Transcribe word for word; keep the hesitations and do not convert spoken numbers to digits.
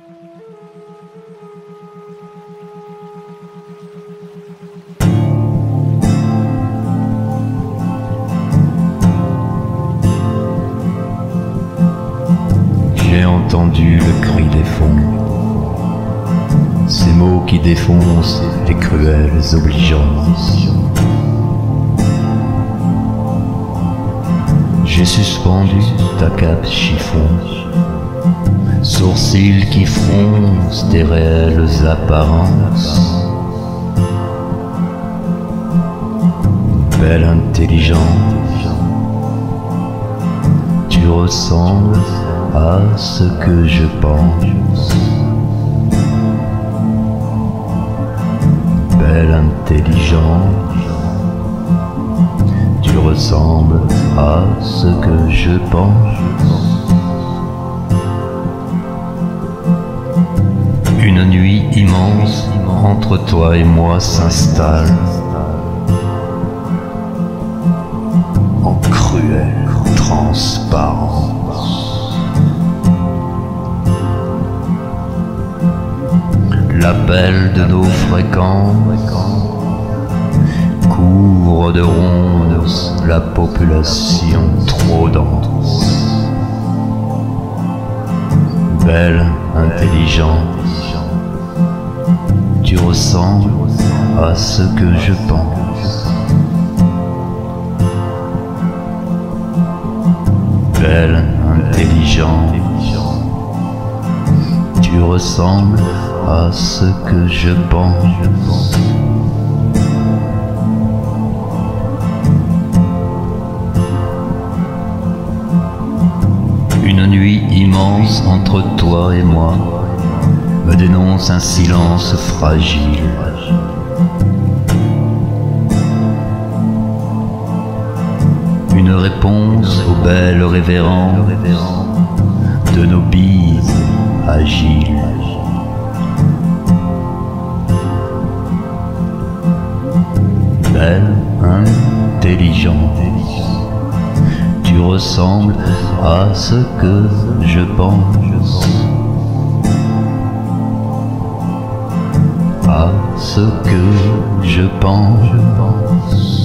J'ai entendu le cri des fonds, ces mots qui défoncent les cruelles obligeances. J'ai suspendu ta cape chiffon, sourcils qui froncent tes réelles apparences. Belle intelligence, tu ressembles à ce que je pense. Belle intelligence, tu ressembles à ce que je pense. Une nuit immense entre toi et moi s'installe en cruelle transparence. L'appel de nos fréquences couvre de ronces la population trop dense. Belle intelligence, tu ressembles à ce que je pense. Belle intelligence, tu ressembles à ce que je pense. Une nuit immense entre toi et moi me dénonce un silence fragile. Une réponse aux belles révérences de nos bises agiles. Belle intelligence, tu ressembles à ce que je pense. À ce que je pense.